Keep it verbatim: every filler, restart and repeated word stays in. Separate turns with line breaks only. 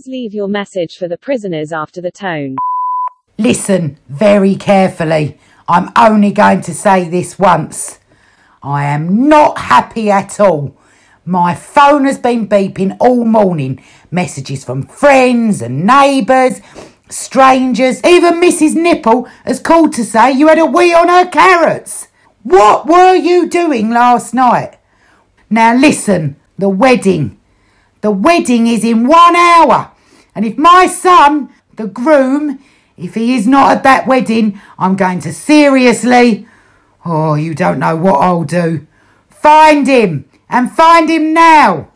Please leave your message for the prisoners after the tone.
Listen very carefully. I'm only going to say this once. I am not happy at all. My phone has been beeping all morning. Messages from friends and neighbours, strangers. Even Missus Nipple has called to say you had a wee on her carrots. What were you doing last night? Now listen, the wedding. The wedding is in one hour. And if my son, the groom, if he is not at that wedding, I'm going to seriously... Oh, you don't know what I'll do. Find him, and find him now.